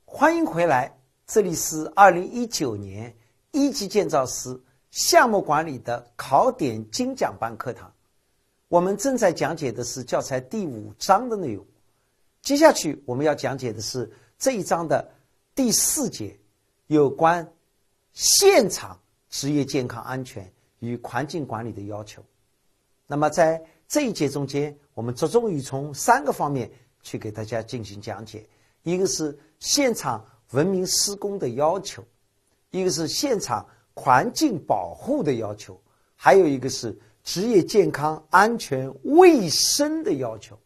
欢迎回来，这里是2019年一级建造师项目管理的考点精讲班课堂。我们正在讲解的是教材第5章的内容，接下去我们要讲解的是这一章的第4节，有关现场职业健康安全与环境管理的要求。那么在这一节中间，我们着重于从3个方面去给大家进行讲解。一个是现场文明施工的要求，一个是现场环境保护的要求，还有一个是职业健康安全卫生的要求。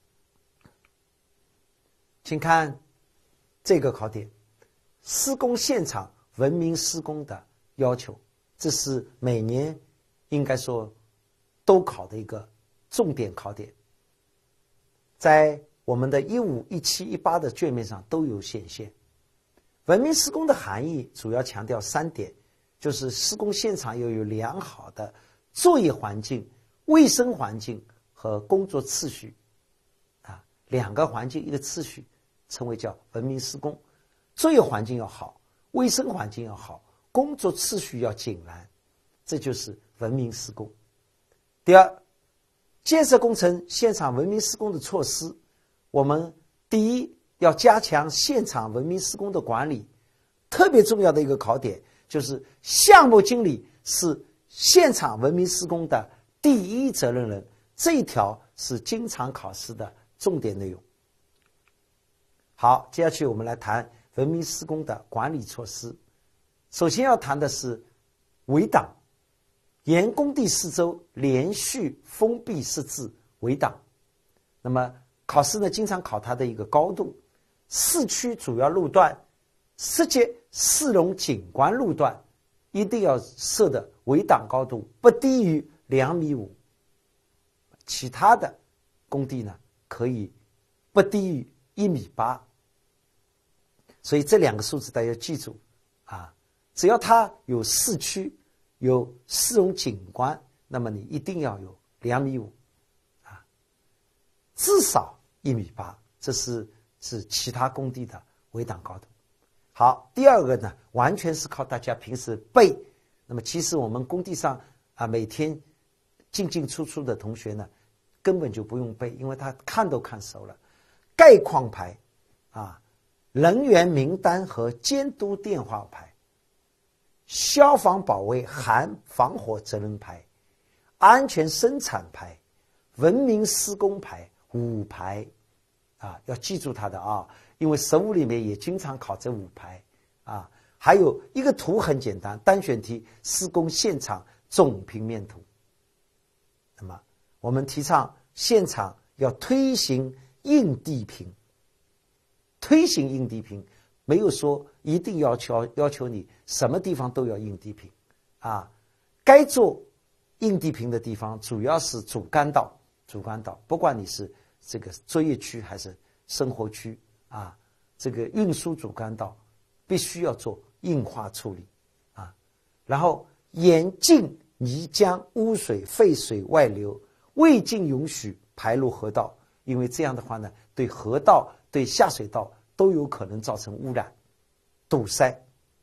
请看这个考点，施工现场文明施工的要求，这是每年应该说都考的一个重点考点，在我们的15、17、18的卷面上都有显现。文明施工的含义主要强调3点，就是施工现场要有良好的作业环境、卫生环境和工作秩序。2个环境一个秩序，称为叫文明施工。作业环境要好，卫生环境要好，工作秩序要井然，这就是文明施工。第二，建设工程现场文明施工的措施，我们第一要加强现场文明施工的管理。特别重要的一个考点就是项目经理是现场文明施工的第一责任人，这一条是经常考试的重点内容。好，接下去我们来谈文明施工的管理措施。首先要谈的是围挡，沿工地四周连续封闭设置围挡。那么考试呢，经常考它的一个高度。市区主要路段、涉及市容景观路段，一定要设的围挡高度不低于2.5米。其他的工地呢，可以不低于1.8米。所以这2个数字大家要记住啊！只要它有市区、有市容景观，那么你一定要有2.5米啊，至少1.8米。这是其他工地的围挡高度。好，第二个呢，完全是靠大家平时背。那么其实我们工地上每天进进出出的同学呢，根本就不用背，因为他看都看熟了。概况牌人员名单和监督电话牌，消防保卫含防火责任牌，安全生产牌，文明施工牌5牌要记住它的因为实务里面也经常考这5牌还有一个图很简单，单选题施工现场总平面图。那么我们提倡现场要推行硬地坪，推行硬地坪没有说一定要求你什么地方都要硬地坪该做硬地坪的地方主要是主干道，不管你是这个作业区还是生活区这个运输主干道必须要做硬化处理然后严禁泥浆、污水、废水外流，未经允许排入河道，因为这样的话呢，对河道、对下水道都有可能造成污染、堵塞。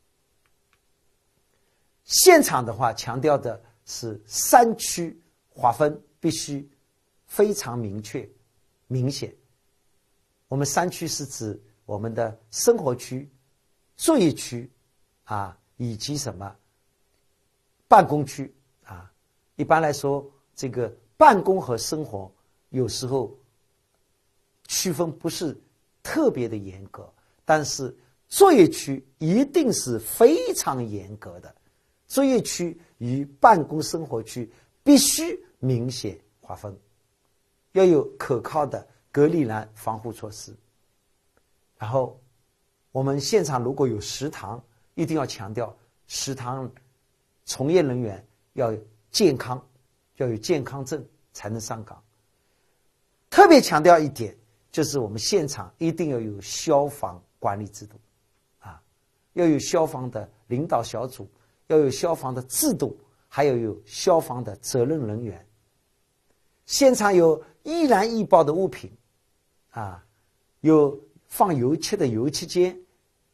现场的话强调的是3区划分必须非常明确、明显。我们3区是指我们的生活区、作业区以及什么办公区一般来说，这个办公和生活有时候区分不是特别的严格，但是作业区一定是非常严格的。作业区与办公生活区必须明显划分，要有可靠的隔离栏防护措施。然后我们现场如果有食堂，一定要强调食堂从业人员要健康，要有健康证才能上岗。特别强调一点，就是我们现场一定要有消防管理制度要有消防的领导小组，要有消防的制度，还要有消防的责任人员。现场有易燃易爆的物品有放油漆的油漆间，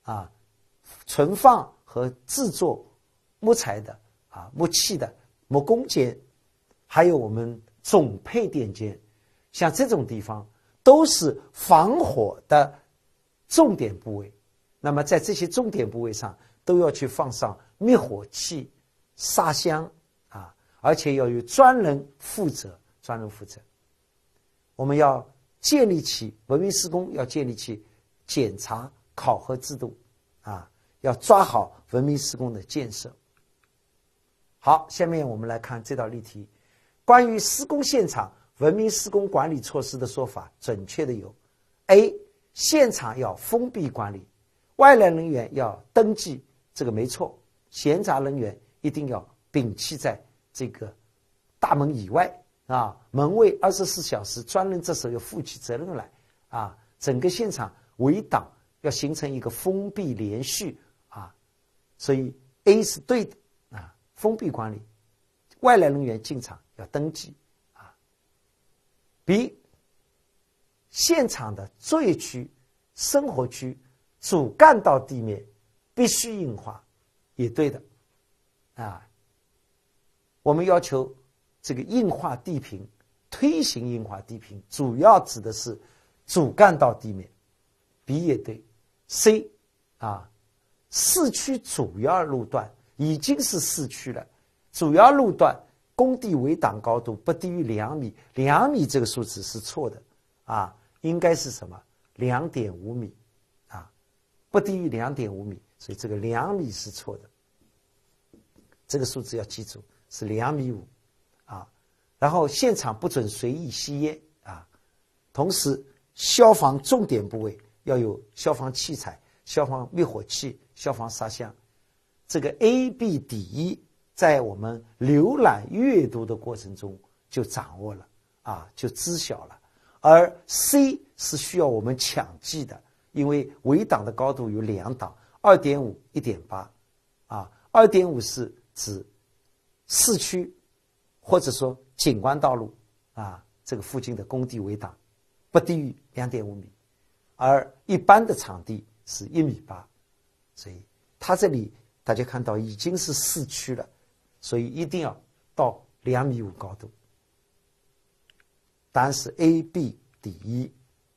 存放和制作木材的木器的木工间，还有我们总配电间，像这种地方都是防火的重点部位。那么在这些重点部位上都要去放上灭火器、沙箱而且要有专人负责。我们要建立起文明施工，要建立起检查考核制度要抓好文明施工的建设。好，下面我们来看这道例题。关于施工现场文明施工管理措施的说法，准确的有 A. 现场要封闭管理，外来人员要登记，这个没错，闲杂人员一定要摒弃在这个大门以外门卫24小时专人这时候要负起责任来整个现场围挡要形成一个封闭连续所以 A 是对的封闭管理，外来人员进场要登记B. 现场的作业区、生活区、主干道地面必须硬化，也对的我们要求这个硬化地坪，推行硬化地坪，主要指的是主干道地面。B 也对。C 市区主要路段已经是市区了，主要路段工地围挡高度不低于2米，2米这个数字是错的应该是什么？2.5米不低于2.5米，所以这个2米是错的，这个数字要记住是2.5米然后现场不准随意吸烟同时消防重点部位要有消防器材、消防灭火器、消防沙箱。这个 A、B、D、E 在我们浏览阅读的过程中就掌握了就知晓了，而 C 是需要我们强记的，因为围挡的高度有2档，2.5、1.8 2.5是指市区或者说景观道路这个附近的工地围挡不低于2.5米，而一般的场地是1.8米，所以它这里大家看到已经是市区了，所以一定要到2.5米高度。答案是 A、B、D、E。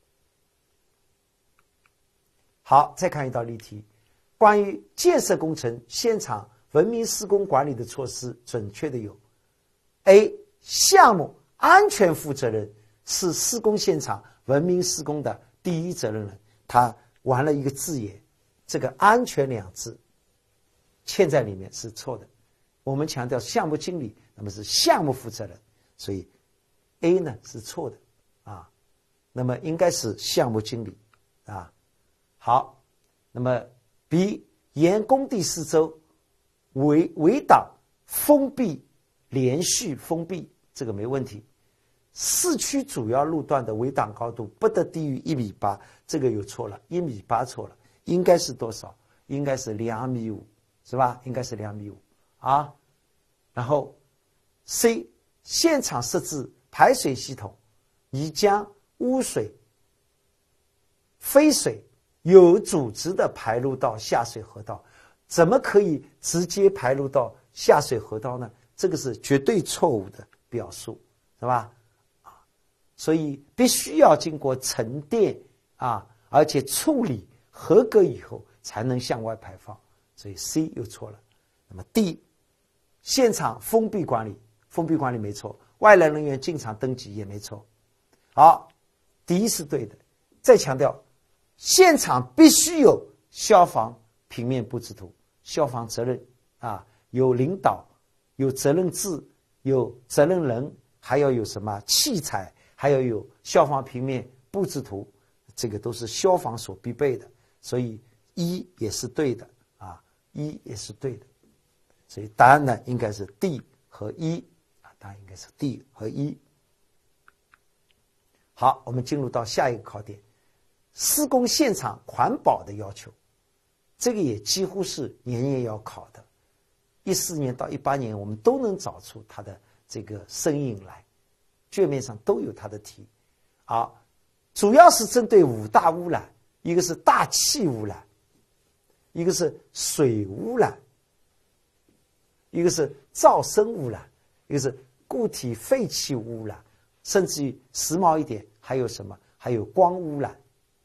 好，再看一道例题，关于建设工程现场文明施工管理的措施，准确的有 A. 项目安全负责人是施工现场文明施工的第一责任人，他玩了一个字眼，这个安全2字嵌在里面是错的，我们强调项目经理，那么是项目负责人，所以 A 呢是错的那么应该是项目经理好，那么 B. 沿工地四周围挡封闭连续封闭，这个没问题。市区主要路段的围挡高度不得低于1.8米，这个又错了，1.8米错了，应该是多少？应该是2.5米，是吧？应该是2.5米然后 C. 现场设置排水系统，以将污水、废水有组织的排入到下水河道，怎么可以直接排入到下水河道呢？这个是绝对错误的表述，是吧？所以必须要经过沉淀而且处理合格以后才能向外排放，所以 C 又错了。那么 D. 现场封闭管理没错，外来人员进场登记也没错。好，D 是对的。再强调，现场必须有消防平面布置图，消防责任有领导，有责任制，有责任人，还要有什么器材，还要有消防平面布置图，这个都是消防所必备的，所以一也是对的一也是对的，所以答案呢应该是 D 和一答案应该是 D 和一。好，我们进入到下一个考点，施工现场环保的要求，这个也几乎是年年要考的，14年到18年我们都能找出它的这个身影来，卷面上都有它的题主要是针对5大污染，一个是大气污染， 一个是水污染，一个是噪声污染，一个是固体废气污染，甚至于时髦一点还有什么？还有光污染。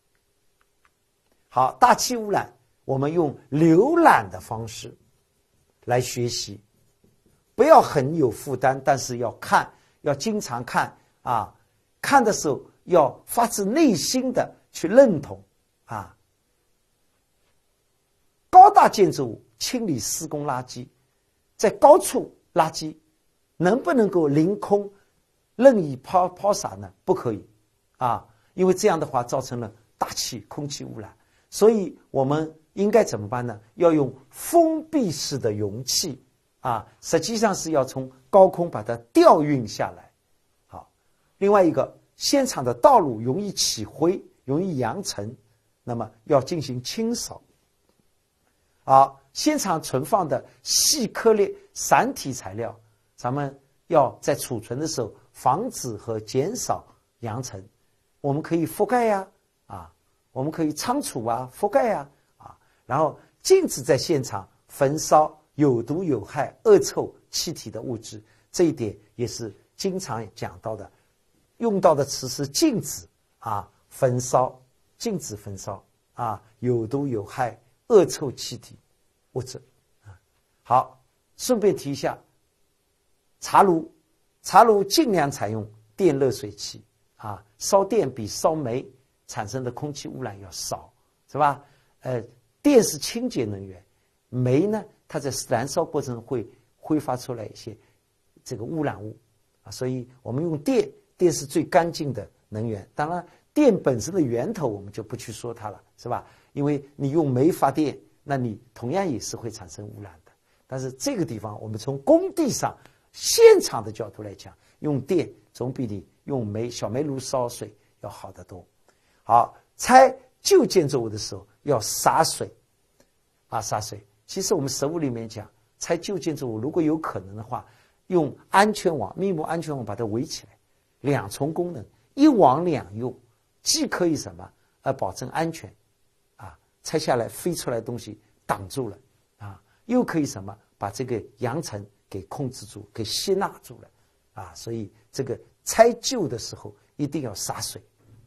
好，大气污染我们用浏览的方式来学习，不要很有负担，但是要看，要经常看啊，看的时候要发自内心的去认同啊。高大建筑物清理施工垃圾，在高处垃圾能不能够凌空任意抛洒呢？不可以啊，因为这样的话造成了大气空气污染。所以我们应该怎么办呢？要用封闭式的容器啊，实际上是要从高空把它调运下来。好，另外一个，现场的道路容易起灰，容易扬尘，那么要进行清扫。好，现场存放的细颗粒散体材料，咱们要在储存的时候防止和减少扬尘。我们可以覆盖呀，我们可以仓储啊，覆盖呀，然后禁止在现场焚烧有毒有害恶臭气体的物质，这一点也是经常讲到的，用到的词是禁止焚烧，禁止焚烧有毒有害恶臭气体物质。好，顺便提一下，茶炉尽量采用电热水器烧电比烧煤产生的空气污染要少，是吧？电是清洁能源，煤呢，它在燃烧过程中会挥发出来一些这个污染物所以我们用电是最干净的能源。当然，电本身的源头我们就不去说它了，是吧？因为你用煤发电，那你同样也是会产生污染的。但是这个地方，我们从工地上现场的角度来讲，用电总比你用小煤炉烧水要好得多。好，拆旧建筑物的时候要洒水洒水。其实我们实务里面讲，拆旧建筑物如果有可能的话，用安全网、密膜安全网把它围起来，两重功能，一网两用，既可以什么保证安全拆下来飞出来的东西挡住了又可以什么把这个扬尘给控制住，给吸纳住了所以这个拆旧的时候一定要洒水。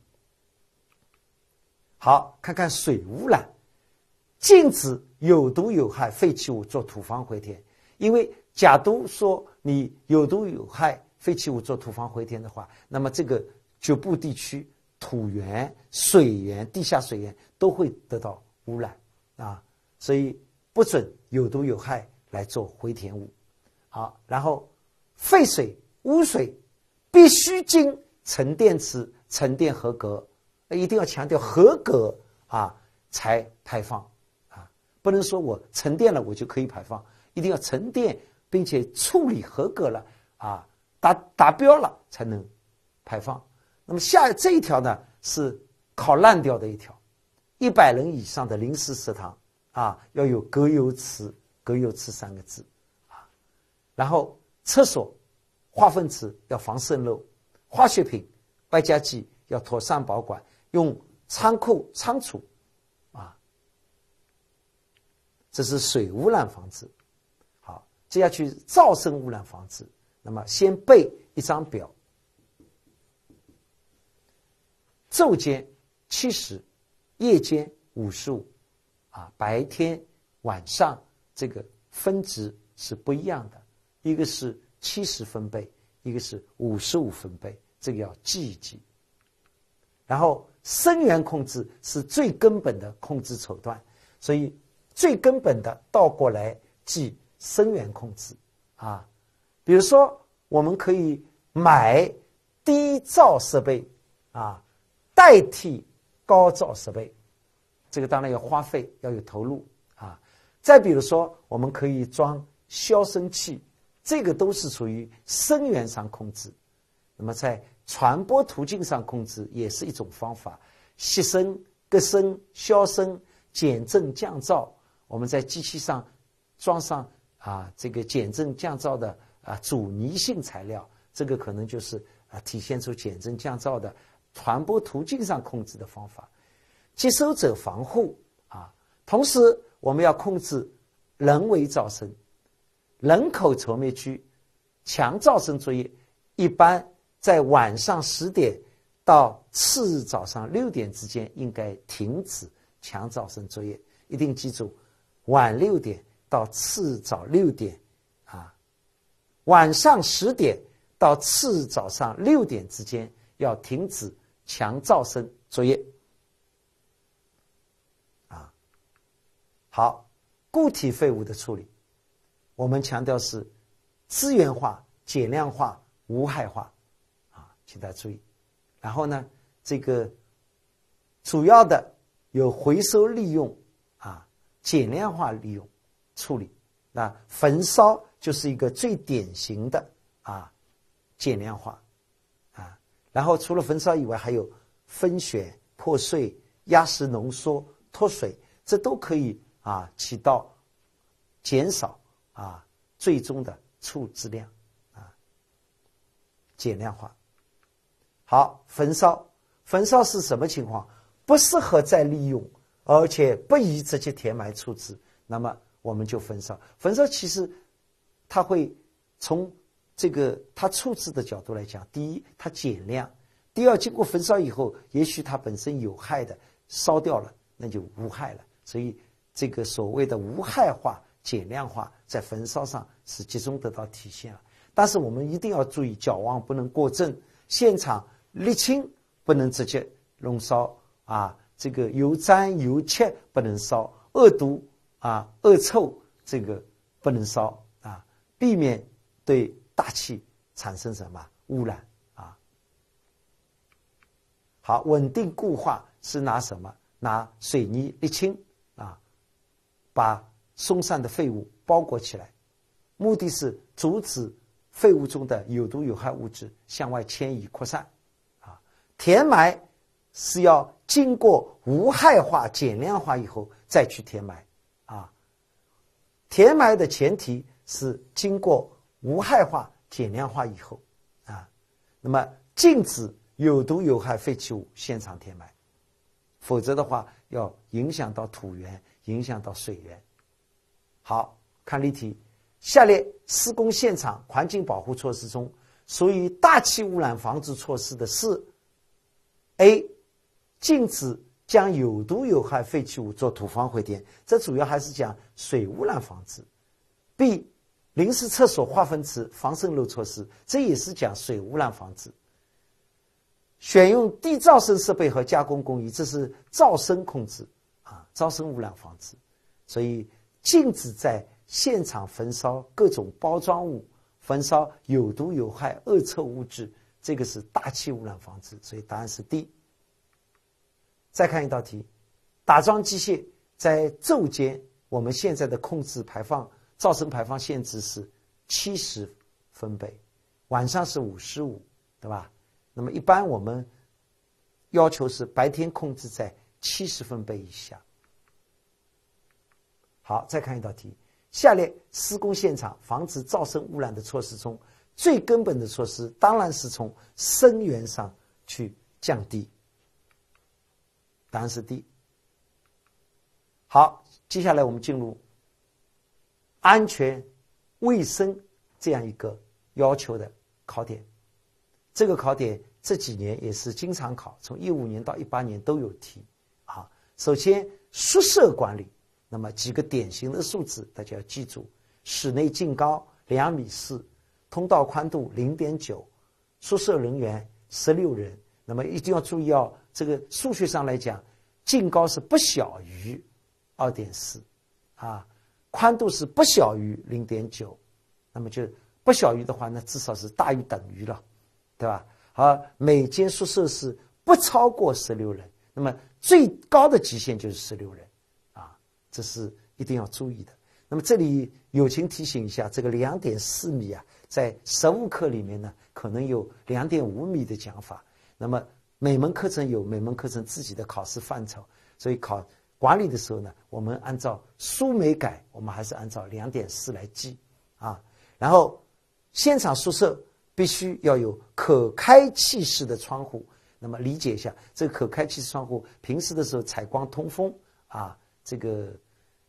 好，看看水污染，禁止有毒有害废弃物做土方回填。因为假如说你有毒有害废弃物做土方回填的话，那么这个局部地区土源、水源、地下水源都会得到污染所以不准有毒有害来做回填物。好，然后废水、污水必须经沉淀池沉淀合格，一定要强调合格才排放不能说我沉淀了我就可以排放，一定要沉淀并且处理合格了达标了才能排放。那么这一条呢是考烂掉的一条，100人以上的临时食堂要有隔油池3个字然后厕所、化粪池要防渗漏，化学品、外加剂要妥善保管，用仓库仓储这是水污染防治。好，接下去噪声污染防治。那么先背一张表，昼间70，夜间55白天晚上这个分值是不一样的，一个是70分贝，一个是55分贝，这个要记一记。然后声源控制是最根本的控制手段，所以最根本的倒过来记声源控制比如说我们可以买低噪设备代替高噪设备，这个当然要花费，要有投入再比如说我们可以装消声器，这个都是属于声源上控制。那么在传播途径上控制也是一种方法，吸声、隔声、消声、减震降噪，我们在机器上装上这个减震降噪的阻尼性材料，这个可能就是体现出减震降噪的传播途径上控制的方法。接收者防护同时我们要控制人为噪声，人口稠密区强噪声作业一般在晚上10点到次日早上6点之间应该停止强噪声作业。一定记住，晚6点到次日早6点啊，晚上10点到次日早上6点之间要停止强噪声作业。啊，好，固体废物的处理，我们强调是资源化、减量化、无害化，啊，请大家注意。然后呢，这个主要的有回收利用啊，减量化利用处理。那焚烧就是一个最典型的啊减量化啊。然后除了焚烧以外，还有分选、破碎、压实浓缩、脱水，这都可以啊起到减少啊最终的处置量啊，减量化。好，焚烧是什么情况？不适合再利用，而且不宜直接填埋处置，那么我们就焚烧。焚烧其实它会从这个它处置的角度来讲，第一它减量，第二经过焚烧以后，也许它本身有害的烧掉了，那就无害了。所以这个所谓的无害化、减量化在焚烧上是集中得到体现了。但是我们一定要注意，矫枉不能过正，现场沥青不能直接弄烧啊，这个油粘油漆不能烧，恶毒啊恶臭这个不能烧啊，避免对大气产生什么污染啊。好，稳定固化是拿什么？拿水泥沥青啊，把松散的废物包裹起来，目的是阻止废物中的有毒有害物质向外迁移扩散。填埋是要经过无害化、减量化以后再去填埋啊。填埋的前提是经过无害化、减量化以后啊。那么禁止有毒有害废弃物现场填埋，否则的话要影响到土源，影响到水源。好，看例题，下列施工现场环境保护措施中属于大气污染防治措施的是A. 禁止将有毒有害废弃物做土方回填，这主要还是讲水污染防治。B. 临时厕所化粪池防渗漏措施，这也是讲水污染防治。选用低噪声设备和加工工艺，这是噪声控制啊，噪声污染防治。所以禁止在现场焚烧各种包装物，焚烧有毒有害恶臭物质，这个是大气污染防治，所以答案是 D。 再看一道题，打桩机械在昼间，我们现在的控制排放噪声排放限制是70分贝，晚上是55，对吧？那么一般我们要求是白天控制在70分贝以下。好，再看一道题，下列施工现场防止噪声污染的措施中，最根本的措施当然是从声源上去降低，答案是 D。 好，接下来我们进入安全卫生这样一个要求的考点。这个考点这几年也是经常考，从15年到18年都有题啊。首先宿舍管理，那么几个典型的数字大家要记住：室内净高2.4米，通道宽度0.9，宿舍人员16人。那么一定要注意哦，这个数学上来讲，净高是不小于2.4啊，宽度是不小于0.9，那么就不小于的话，那至少是大于等于了，对吧？而每间宿舍是不超过16人，那么最高的极限就是16人啊，这是一定要注意的。那么这里友情提醒一下，这个2.4米啊，在实务课里面呢，可能有2.5米的讲法。那么每门课程有每门课程自己的考试范畴，所以考管理的时候呢，我们按照书没改，我们还是按照2.4来记啊。然后现场宿舍必须要有可开气式的窗户，那么理解一下，这个可开气式窗户平时的时候采光通风啊，这个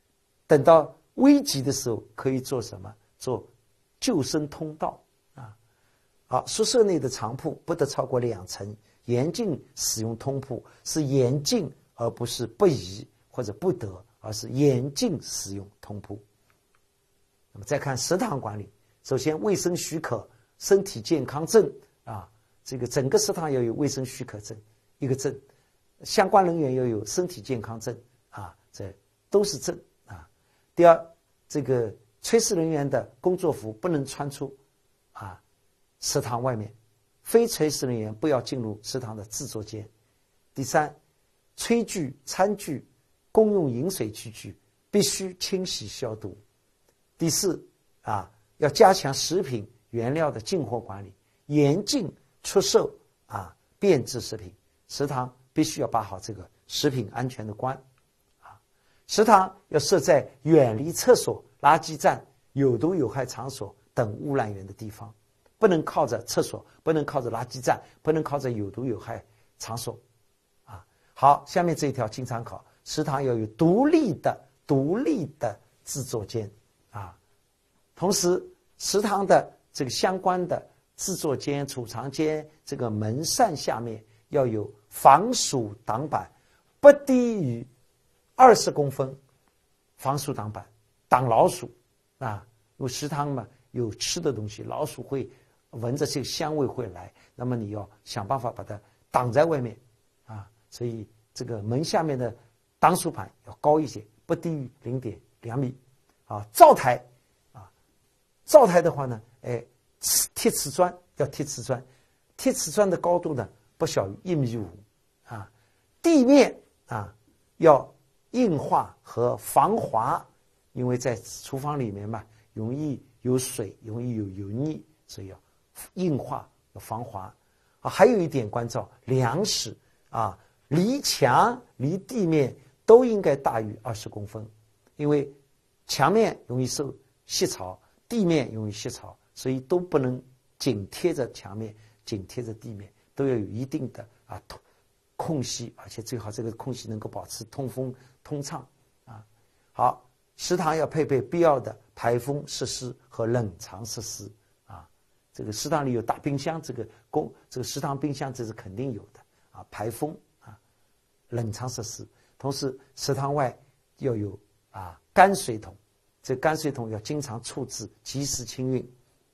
等到危急的时候可以做什么？做救生通道啊。好，宿舍内的床铺不得超过2层，严禁使用通铺，是严禁而不是不宜或者不得，而是严禁使用通铺。那么再看食堂管理，首先卫生许可、身体健康证啊，这个整个食堂要有卫生许可证一个证，相关人员要有身体健康证啊，这都是证啊。第二，这个炊事人员的工作服不能穿出啊食堂外面，非炊事人员不要进入食堂的制作间。第三，炊具、餐具、公用饮水器具必须清洗消毒。第四啊，要加强食品原料的进货管理，严禁出售啊变质食品。食堂必须要把好这个食品安全的关啊。食堂要设在远离厕所、垃圾站、有毒有害场所等污染源的地方，不能靠着厕所，不能靠着垃圾站，不能靠着有毒有害场所啊。好，下面这一条经常考，食堂要有独立的制作间啊。同时食堂的这个相关的制作间、储藏间这个门扇下面要有防鼠挡板，不低于20公分防鼠挡板，挡老鼠啊。因为食堂嘛有吃的东西，老鼠会闻着这个香味会来，那么你要想办法把它挡在外面啊。所以这个门下面的挡鼠板要高一些，不低于0.2米啊。灶台啊，灶台的话呢，贴瓷砖要贴瓷砖，贴瓷砖的高度呢不小于1.5米啊。地面啊要硬化和防滑，因为在厨房里面嘛，容易有水，容易有油腻，所以要硬化要防滑啊。还有一点关照，梁室啊离墙离地面都应该大于20公分，因为墙面容易受吸潮，地面容易吸潮，所以都不能紧贴着墙面，紧贴着地面，都要有一定的空隙，而且最好这个空隙能够保持通风通畅啊。好，食堂要配备必要的排风设施和冷藏设施啊。这个食堂里有大冰箱，这个食堂冰箱这是肯定有的啊。排风啊，冷藏设施，同时食堂外要有干水桶，这干水桶要经常处置，及时清运。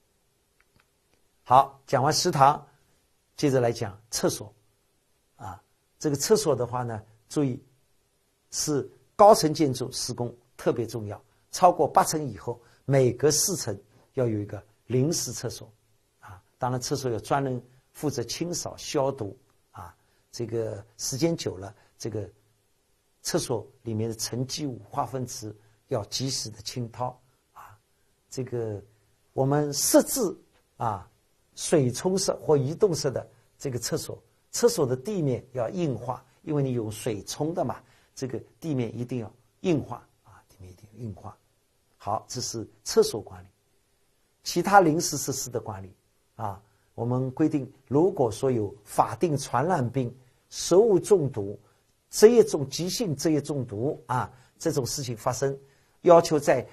好，讲完食堂，接着来讲厕所啊。这个厕所的话呢，注意是高层建筑施工特别重要，超过8层以后，每隔4层要有一个临时厕所啊。当然，厕所有专人负责清扫消毒啊。这个时间久了，这个厕所里面的沉积物、化粪池要及时的清掏啊。这个我们设置水冲式或移动式的这个厕所，厕所的地面要硬化，因为你有水冲的嘛，这个地面一定要硬化啊，地面一定要硬化。好，这是厕所管理。其他临时设施的管理啊，我们规定，如果说有法定传染病、食物中毒、急性职业中毒啊这种事情发生，要求在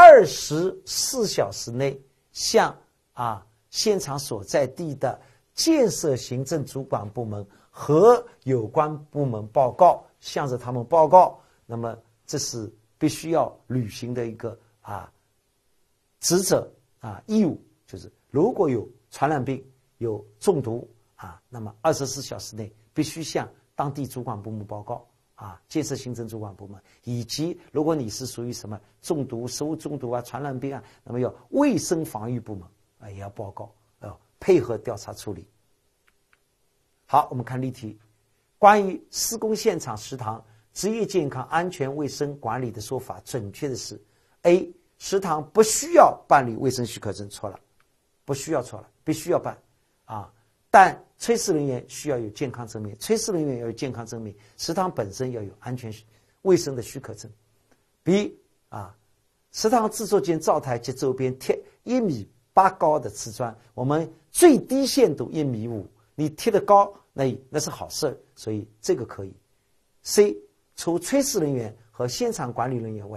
24小时内向现场所在地的建设行政主管部门和有关部门报告，向着他们报告。那么这是必须要履行的一个职责义务，就是如果有传染病、有中毒那么24小时内必须向当地主管部门报告建设行政主管部门，以及如果你是属于什么中毒、食物中毒传染病那么要卫生防御部门也要报告，配合调查处理。好，我们看例题。关于施工现场食堂职业健康安全卫生管理的说法，准确的是 A 食堂不需要办理卫生许可证，错了，不需要，错了，必须要办但炊事人员需要有健康证明，炊事人员要有健康证明，食堂本身要有安全卫生的许可证。B 食堂制作间灶台及周边贴1.8米高的瓷砖，我们最低限度1.5米，你贴得高那是好事，所以这个可以。C 除炊事人员和现场管理人员外，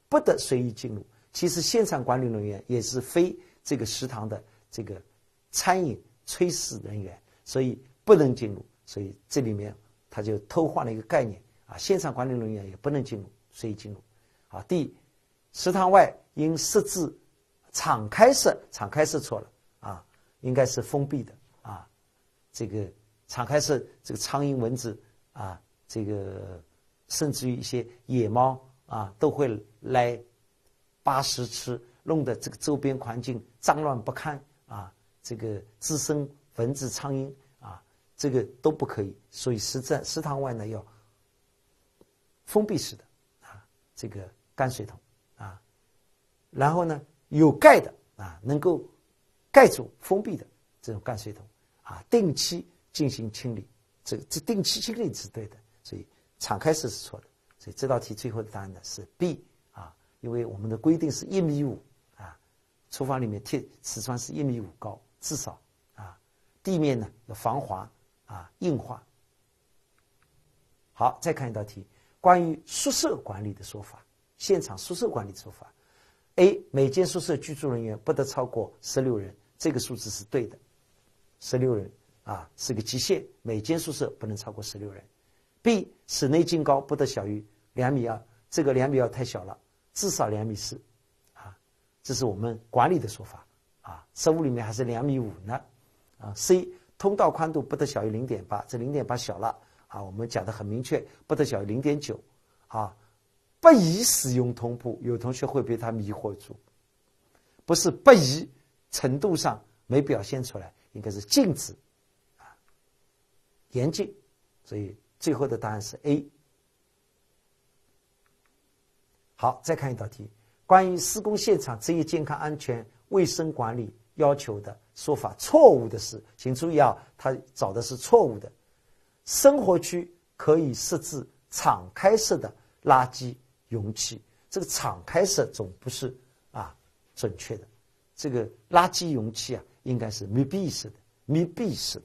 不得随意进入。其实现场管理人员也是非这个食堂的这个餐饮炊事人员，所以不能进入。所以这里面他就偷换了一个概念啊，现场管理人员也不能进入，随意进入。啊，第，食堂外应设置敞开式，敞开式错了啊，应该是封闭的啊。这个敞开式，这个苍蝇、蚊子啊，这个甚至于一些野猫啊，都会来扒食吃，弄得这个周边环境脏乱不堪啊，这个滋生蚊子、苍蝇啊，这个都不可以。所以食堂外呢要封闭式的啊，这个泔水桶啊，然后呢有盖的啊，能够盖住封闭的这种泔水桶啊，定期进行清理，这定期清理是对的，所以敞开式是错的。所以这道题最后的答案呢是 B 啊，因为我们的规定是1.5米啊，厨房里面瓷砖是1.5米高，至少啊，地面呢要防滑啊，硬化。好，再看一道题，关于宿舍管理的说法，现场宿舍管理的说法。A 每间宿舍居住人员不得超过16人，这个数字是对的，16人啊是个极限，每间宿舍不能超过16人。B 室内净高不得小于2.2米，这个2.2米太小了，至少2.4米啊，这是我们管理的说法啊，实务里面还是2.5米呢啊。C 通道宽度不得小于0.8，这0.8小了啊，我们讲的很明确，不得小于0.9啊。不宜使用通铺，有同学会被他迷惑住，不是不宜，程度上没表现出来，应该是禁止啊，严禁。所以最后的答案是 A。 好，再看一道题，关于施工现场职业健康安全卫生管理要求的说法，错误的是，请注意啊，他找的是错误的。生活区可以设置敞开式的垃圾容器，这个敞开式总不是啊准确的，这个垃圾容器啊应该是密闭式的，密闭式的，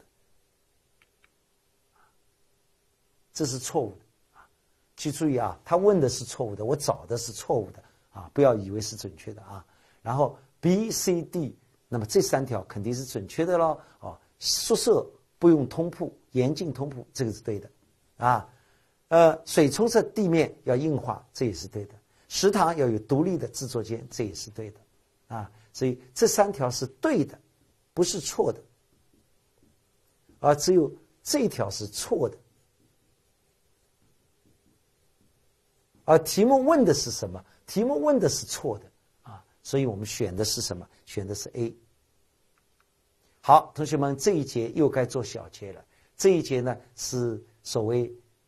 这是错误的啊。请注意啊，他问的是错误的，我找的是错误的啊，不要以为是准确的啊。然后 B、C、D， 那么这3条肯定是准确的咯啊。宿舍不用通铺，严禁通铺，这个是对的啊。水冲厕地面要硬化，这也是对的。食堂要有独立的制作间，这也是对的啊。所以这3条是对的，不是错的，而只有这一条是错的。而题目问的是什么？题目问的是错的啊，所以我们选的是什么？选的是 A。好，同学们，这一节又该做小结了。这一节呢是所谓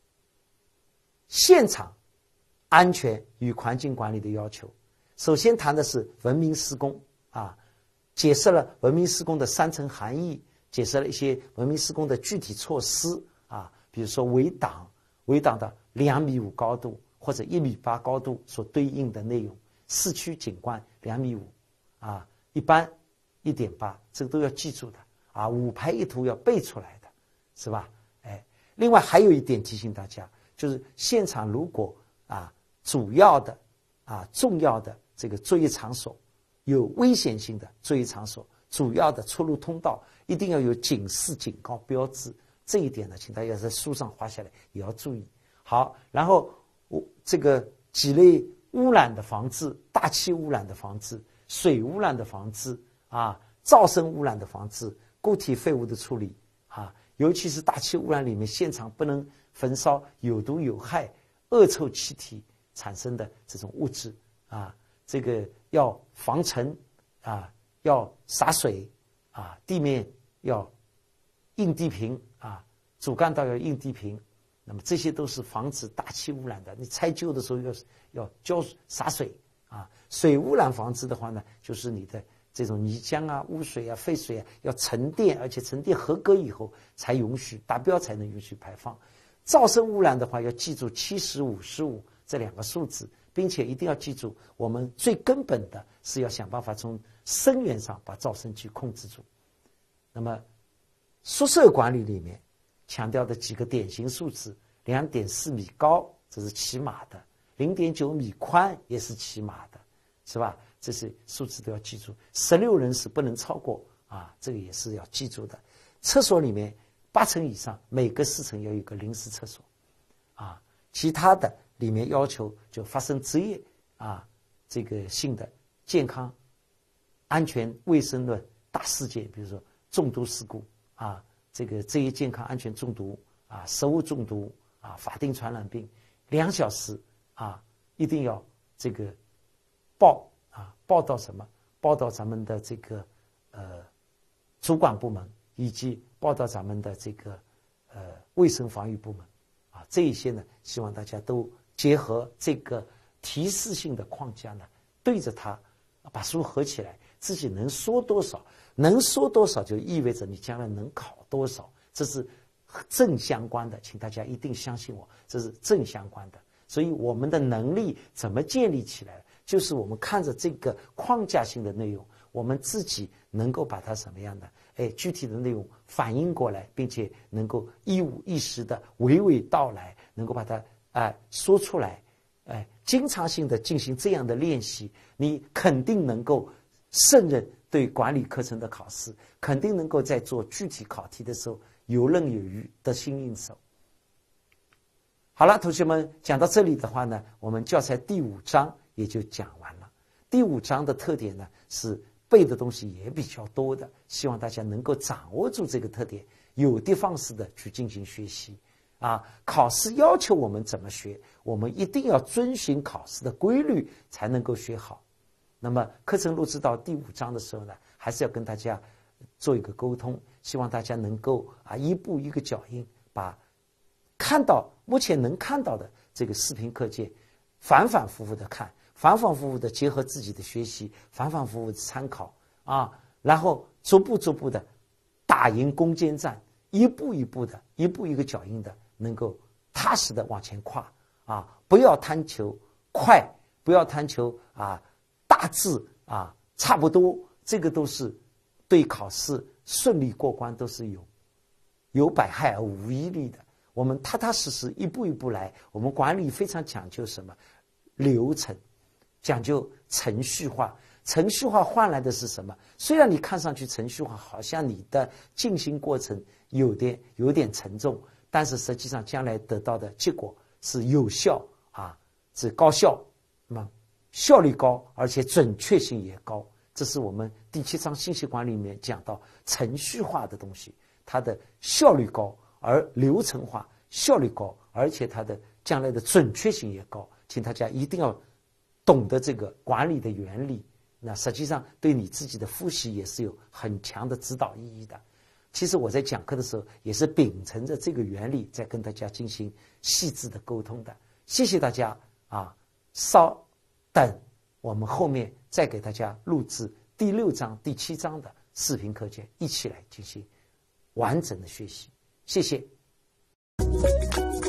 现场安全与环境管理的要求。首先谈的是文明施工啊，解释了文明施工的3层含义，解释了一些文明施工的具体措施啊，比如说围挡的2.5米高度或者1.8米高度所对应的内容，市区景观2.5米啊，一般1.8，这个都要记住的啊，5排1图要背出来的，是吧？哎，另外还有一点提醒大家，就是现场如果啊主要的啊重要的这个作业场所有危险性的作业场所，主要的出入通道一定要有警示警告标志，这一点呢请大家在书上画下来也要注意。好，然后这个几类污染的防治，大气污染的防治，水污染的防治啊，噪声污染的防治，固体废物的处理啊，尤其是大气污染里面，现场不能焚烧有毒有害恶臭气体产生的这种物质啊，这个要防尘啊，要洒水啊，地面要硬地坪啊，主干道要硬地坪，那么这些都是防止大气污染的。你拆旧的时候要洒水啊。水污染防治的话呢，就是你的这种泥浆啊、污水啊、废水啊要沉淀，而且沉淀合格以后才允许达标，才能允许排放。噪声污染的话，要记住70、55这2个数字，并且一定要记住，我们最根本的是要想办法从声源上把噪声去控制住。那么宿舍管理里面强调的几个典型数字，2.4米高，这是起码的 0.9米宽也是起码的，是吧？这些数字都要记住。16人是不能超过啊，这个也是要记住的。厕所里面8层以上，每隔4层要有一个临时厕所啊。其他的里面要求就发生职业啊这个性的健康、安全、卫生的大事件，比如说中毒事故啊，这个职业健康安全中毒啊，食物中毒啊，法定传染病，2小时啊，一定要这个报到什么？报到咱们的这个主管部门，以及报到咱们的这个卫生防御部门啊，这一些呢，希望大家都结合这个提示性的框架呢，对着它把书合起来，自己能说多少，能说多少就意味着你将来能考多少，这是正相关的，请大家一定相信我，这是正相关的。所以我们的能力怎么建立起来，就是我们看着这个框架性的内容，我们自己能够把它什么样的具体的内容反映过来，并且能够一五一十的娓娓道来，能够把它说出来，经常性的进行这样的练习，你肯定能够胜任对管理课程的考试，肯定能够在做具体考题的时候游刃有余，得心应手。好了，同学们，讲到这里的话呢，我们教材第5章也就讲完了。第5章的特点呢，是背的东西也比较多的，希望大家能够掌握住这个特点，有的放矢的去进行学习啊。考试要求我们怎么学，我们一定要遵循考试的规律，才能够学好。那么课程录制到第5章的时候呢，还是要跟大家做一个沟通，希望大家能够一步一个脚印，把看到目前能看到的这个视频课件反反复复的看，反反复复的结合自己的学习，反反复复的参考啊，然后逐步的打赢攻坚战，一步一个脚印的，能够踏实的往前跨啊！不要贪求快，不要贪求大致差不多，这个都是对考试顺利过关都是有百害而无一利的。我们踏踏实实一步一步来，我们管理非常讲究什么？流程，讲究程序化。程序化换来的是什么？虽然你看上去程序化好像你的进行过程有点沉重，但是实际上将来得到的结果是有效是高效，那么效率高，而且准确性也高。这是我们第7章信息管理里面讲到程序化的东西，它的效率高，而流程化效率高，而且它的将来的准确性也高。请大家一定要懂得这个管理的原理，那实际上对你自己的复习也是有很强的指导意义的。其实我在讲课的时候也是秉承着这个原理在跟大家进行细致的沟通的。谢谢大家稍等，我们后面再给大家录制第6章第7章的视频课件，一起来进行完整的学习。谢谢。